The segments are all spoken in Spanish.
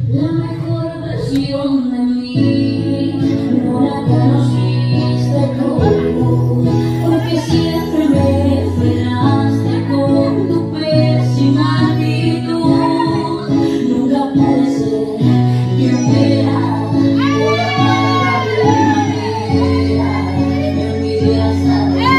La mejor versión de mí no la conociste tú, porque siempre me frenaste con tu pésima actitud. Nunca pude ser quien era por la manera que mi vida sabes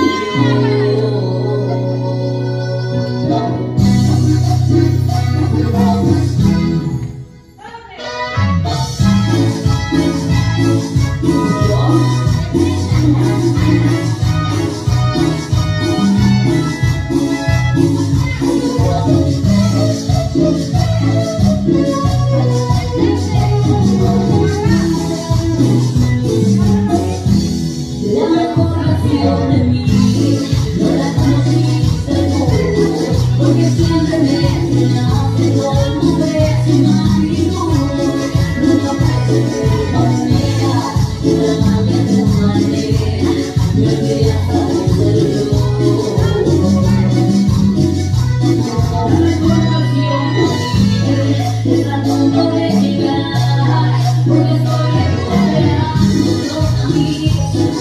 la mejor versión de mí, no la conociste tú, porque siempre me frenaste con tu pésima actitud. Nunca pude ser manera, de tu manera, me olvidas de ser yo. La mejor versión de mí está a punto de llegar, porque estoy recuperando los amigos.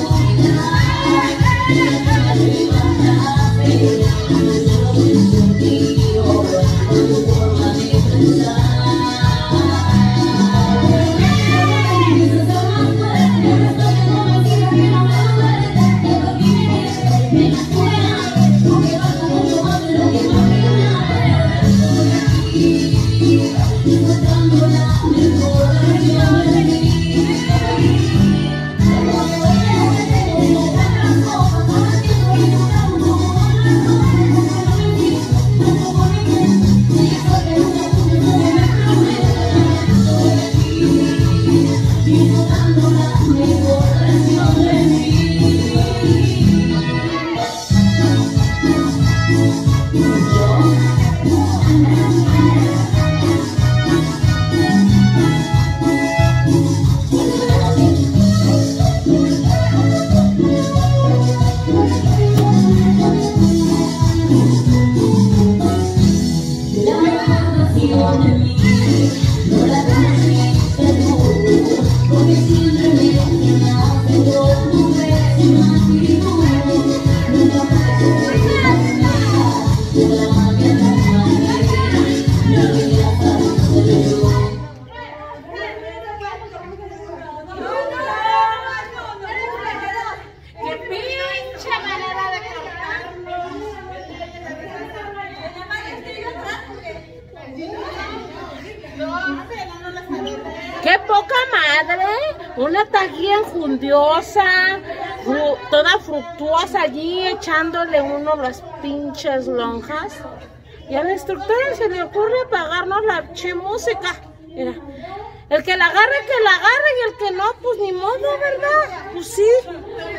¡Qué poca madre! Una taquilla enjundiosa, toda fructuosa allí, echándole uno las pinches lonjas. Y a la instructora se le ocurre pagarnos la música. Mira, el que la agarre, y el que no, pues ni modo, ¿verdad? Pues sí.